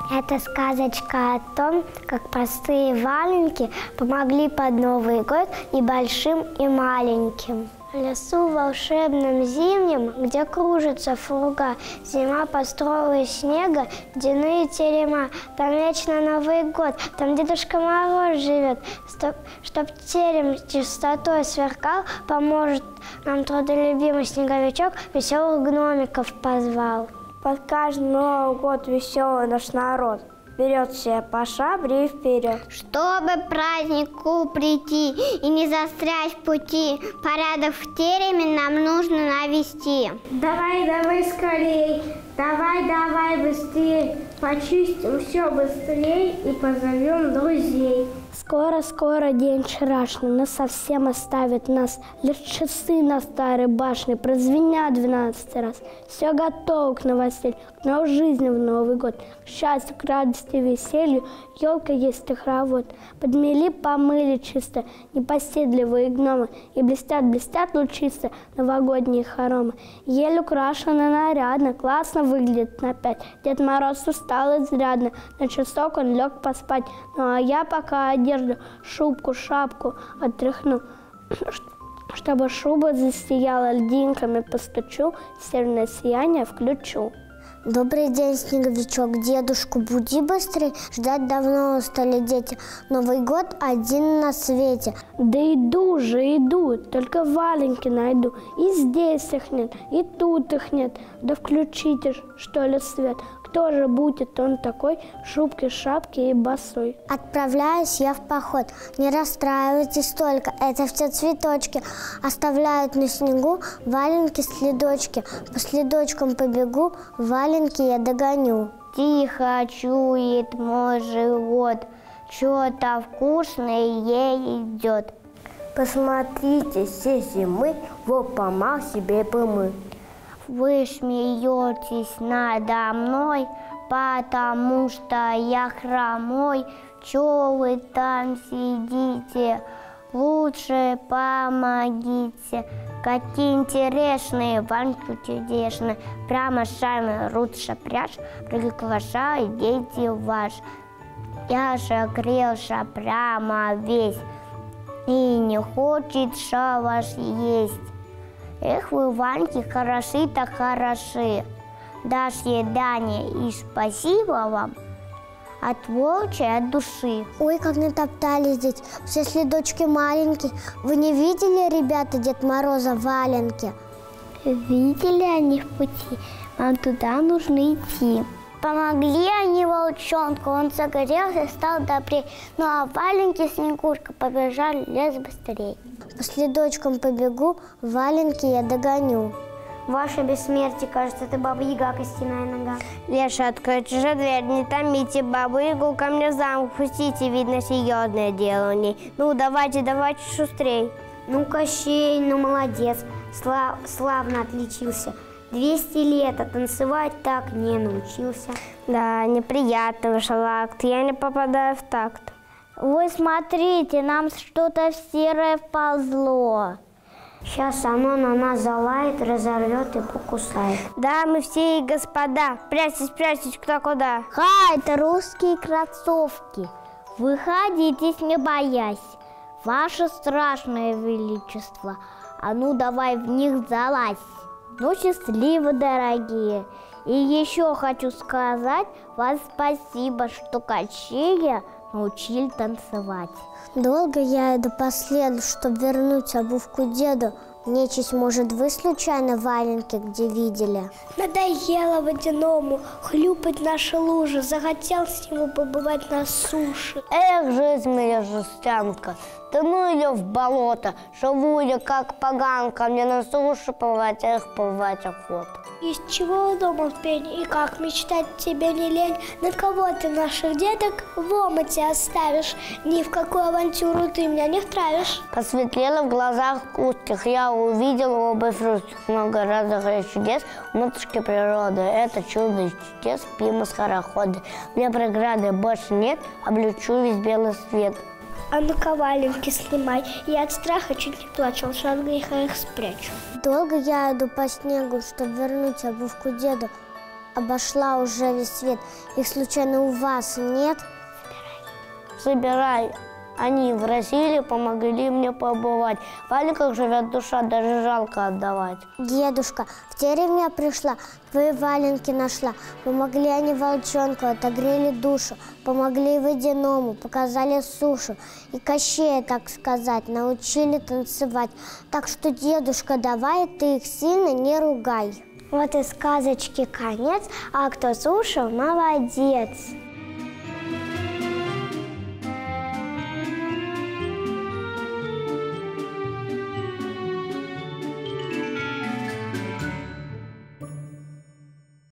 Это сказочка о том, как простые валенки помогли под Новый год и большим, и маленьким. В лесу волшебном зимнем, где кружится фруга, зима построила из снега ледяные терема. Там вечно Новый год, там Дедушка Мороз живет. Чтоб терем чистотой сверкал, поможет нам трудолюбимый снеговичок, веселых гномиков позвал. Под каждый Новый год веселый наш народ берет себя по шабре и вперед. Чтобы к празднику прийти и не застрять в пути, порядок в тереме нам нужно навести. Давай скорей, давай быстрей, почистим все быстрей и позовем друзей. Скоро день вчерашний нас совсем оставит нас. Лишь часы на старой башне прозвенят 12 раз. Все готово к новостям, к новой жизни в Новый год. К счастью, к радости, веселью, елка есть и хоровод. Подмели, помыли чисто непоседливые гномы, и блестят лучисто новогодние хоромы. Ель украшена нарядно, классно выглядит на 5. Дед Мороз устал изрядно, на часок он лег поспать. Ну а я пока одежду, шубку, шапку отряхну, чтобы шуба засияла льдинками, постучу, северное сияние включу. Добрый день, снеговичок, дедушку буди быстрей, ждать давно устали дети. Новый год один на свете. Да иду, только валенки найду. И здесь их нет, и тут их нет. Да включите, что ли, свет. Кто же будет он такой, в шубке, шапке и босой? Отправляюсь я в поход. Не расстраивайтесь только, это все цветочки. Оставляют на снегу валенки следочки. По следочкам побегу, валенки я догоню. Тихо чует мой живот, что-то вкусное ей идет. Посмотрите, все зимы во помах себе помы. Вы смеетесь надо мной, потому что я хромой. Чё вы там сидите? Лучше помогите. Какие интересные ванки чудесные. Прямо сами лучше прячь, приглашаю дети ваш. Я же грелся прямо весь, и не хочется вас есть. Эх, вы, Ваньки, хороши так хороши. До свидания и спасибо вам от волчьей от души. Ой, как натоптали здесь, все следочки маленькие. Вы не видели, ребята, Дед Мороза валенки? Видели они в пути, нам туда нужно идти. Помогли они волчонку, он загорелся, стал добрей. Ну а валенки Снегурка побежали в лес быстрей. По следочкам побегу, валенки я догоню. Ваше бессмертие, кажется, это Баба-Яга, костяная нога. Леша, откройте же дверь, не томите Бабу-Ягу, ко мне в замок пустите, видно, серьезное дело у ней. Ну, давайте шустрей. Ну, Кощей, ну, молодец, славно отличился. 200 лет, а танцевать так не научился. Да, неприятно вышел акт, я не попадаю в такт. Вы смотрите, нам что-то серое вползло. Сейчас оно на нас залает, разорвет и покусает. Да, мы все и господа, прячьтесь кто куда. Это русские кроссовки. Выходите, не боясь. Ваше страшное величество, а ну давай в них залазь. Ну, счастливо, дорогие. И еще хочу сказать вам спасибо, что Кощея научили танцевать. Долго я иду по следу, чтобы вернуть обувку деду. Нечисть, может, вы случайно валенки где видели? Надоело водяному хлюпать наши лужи, захотел с нему побывать на суше. Эх, жизнь моя жестянка, да ну ее в болото, живу я как поганка, мне на суше побывать, побывать охота. Из чего дома пень и как мечтать тебе не лень? На кого ты наших деток в омуте оставишь? Ни в какую авантюру ты меня не втравишь. Посветлело в глазах узких, я увидела обувь русских, много разных чудес матушки природы. Это чудо из чудес, пимо скороходы. Мне преграды больше нет, облечу весь белый свет. А ну-ка валенки снимай, я от страха чуть не плачу, лучше от греха их спрячу. Долго я иду по снегу, чтобы вернуть обувку деду, обошла уже весь свет. Их случайно у вас нет? Собирай. Они в России помогли мне побывать. В валенках живет душа, даже жалко отдавать. Дедушка, в деревню я пришла, твои валенки нашла. Помогли они волчонку, отогрели душу. Помогли водяному, показали сушу. И Кощея, так сказать, научили танцевать. Так что, дедушка, давай ты их сильно не ругай. Вот и сказочки конец, а кто слушал, молодец.